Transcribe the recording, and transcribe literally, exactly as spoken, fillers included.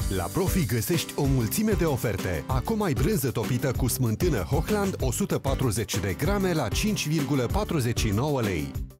La Profi găsești o mulțime de oferte. Acum ai brânză topită cu smântână Hochland o sută patruzeci de grame la cinci virgulă patruzeci și nouă lei.